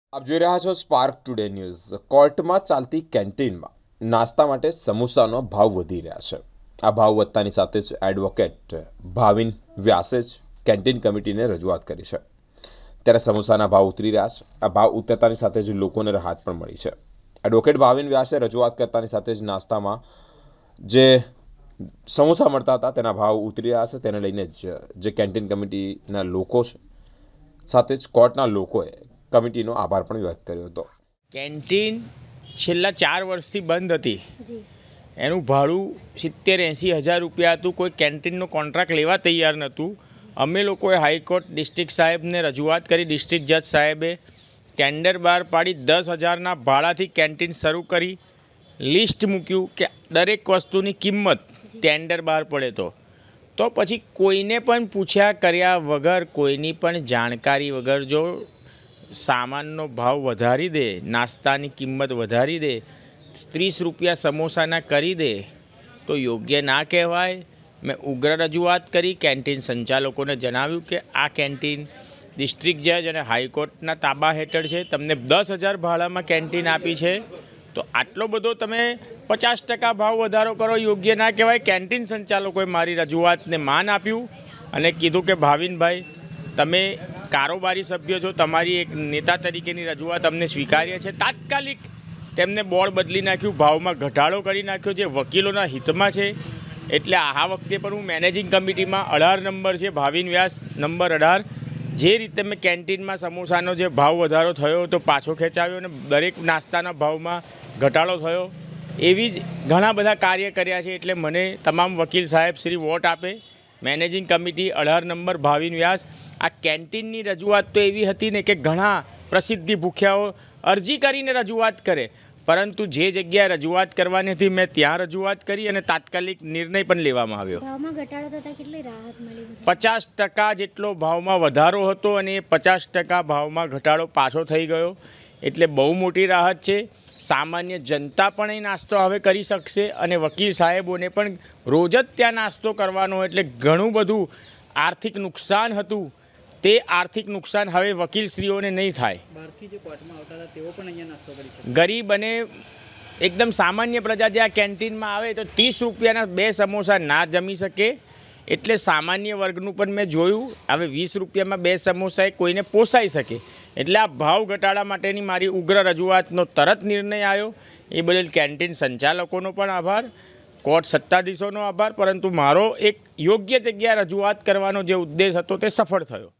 આપ જોઈ રહ્યા છો સ્પાર્ક ટુડે ન્યૂઝ। કોર્ટમાં ચાલતી કેન્ટીનમાં નાસ્તા માટે સમોસાનો ભાવ વધી રહ્યા છે। આ ભાવ વધતાની સાથે જ એડવોકેટ ભાવિન વ્યાસે જ કેન્ટીન કમિટીને રજૂઆત કરી છે। ત્યારે સમોસાના ભાવ ઉતરી રહ્યા છે। આ ભાવ ઉતરતાની સાથે જ લોકોને રાહત પણ મળી છે। એડવોકેટ ભાવિન વ્યાસે રજૂઆત કરતાની સાથે જ નાસ્તામાં જે સમોસા મળતા હતા તેના ભાવ ઉતરી રહ્યા છે। તેને લઈને જ જે કેન્ટીન કમિટીના લોકો છે સાથે જ કોર્ટના લોકોએ કમિટીનો આભાર પણ વ્યક્ત કર્યો હતો। કેન્ટીન છેલ્લા 4 વર્ષથી બંધ હતી। એનું ભાડું 70-80 હજાર રૂપિયા હતું। કોઈ કેન્ટીનનો કોન્ટ્રાક્ટ લેવા તૈયાર નહોતું। અમે લોકોએ હાઈકોર્ટ ડિસ્ટ્રિક્ટ સાહેબને રજૂઆત કરી। ડિસ્ટ્રિક્ટ જજ સાહેબે ટેન્ડર બહાર પાડી 10,000ના ભાડાથી કેન્ટીન શરૂ કરી। લિસ્ટ મૂક્યું કે દરેક વસ્તુની કિંમત ટેન્ડર બહાર પડે તો પછી કોઈને પણ પૂછ્યા કર્યા વગર, કોઈની પણ જાણકારી વગર જો સામાનનો ભાવ વધારી દે, નાસ્તાની કિંમત વધારી દે, 30 રૂપિયા સમોસાના કરી દે તો યોગ્ય ના કહેવાય। મેં ઉગ્ર રજૂઆત કરી। કેન્ટીન સંચાલકોને જણાવ્યું કે આ કેન્ટીન ડિસ્ટ્રિક્ટ જજ અને હાઈકોર્ટના તાબા હેઠળ છે। તમને 10,000 ભાડામાં કેન્ટીન આપી છે તો આટલો બધો તમે 50% ભાવ વધારો કરો, યોગ્ય ના કહેવાય। કેન્ટીન સંચાલકોએ મારી રજૂઆતને માન આપ્યું અને કીધું કે ભાવિનભાઈ, તમે કારોબારી સભ્ય છો, તમારી એક નેતા તરીકેની રજૂઆત અમને સ્વીકાર્ય છે। તાત્કાલિક તેમને બોર્ડ બદલી નાખ્યું, ભાવમાં ઘટાડો કરી નાખ્યો, જે વકીલોના હિતમાં છે। એટલે આ વખતે પણ હું મેનેજિંગ કમિટીમાં 18 નંબર છે, ભાવિન વ્યાસ નંબર 18, જે રીતે મેં કેન્ટીનમાં સમોસાનો જે ભાવ વધારો થયો તો પાછો ખેંચાવ્યો અને દરેક નાસ્તાના ભાવમાં ઘટાડો થયો। એવી જ ઘણા બધા કાર્ય કર્યા છે। એટલે મને તમામ વકીલ સાહેબ શ્રી વોટ આપે। Managing committee 18 number Bhavin Vyas. આ કેન્ટીનની રજૂઆત તો એવી હતી ને કે ઘણા પ્રસિદ્ધિ ભૂખ્યાઓ અરજી કરીને રજૂઆત કરે, પરંતુ જે જગ્યાએ રજૂઆત કરવાની હતી મેં ત્યાં રજૂઆત કરી અને તાત્કાલિક નિર્ણય પણ લેવામાં આવ્યો। ભાવમાં ઘટાડો થતાં કેટલી રાહત મળી? 50% જેટલો ભાવમાં વધારો હતો અને એ 50% ભાવમાં ઘટાડો પાછો થઈ ગયો, એટલે બહુ મોટી રાહત છે। સામાન્ય જનતા પણ એ નાસ્તો હવે કરી શકશે અને વકીલ સાહેબોને પણ રોજ જ ત્યાં નાસ્તો કરવાનો, એટલે ઘણું બધું આર્થિક નુકસાન હતું તે આર્થિક નુકસાન હવે વકીલશ્રીઓને નહીં થાય। ગરીબ અને એકદમ સામાન્ય પ્રજા જે આ કેન્ટીનમાં આવે તો 30 રૂપિયાના 2 સમોસા ના જમી શકે, એટલે સામાન્ય વર્ગનું પણ મેં જોયું। હવે 20 રૂપિયામાં 2 સમોસા એ કોઈને પોસાઈ શકે, એટલે આ ભાવ ઘટાડા માટેની મારી ઉગ્ર રજૂઆતનો તરત નિર્ણય આવ્યો। એ બદલ કેન્ટીન સંચાલકોનો પણ આભાર, કોર્ટ સત્તાધીશોનો આભાર, પરંતુ મારો એક યોગ્ય જગ્યાએ રજૂઆત કરવાનો જે ઉદ્દેશ હતો તે સફળ થયો।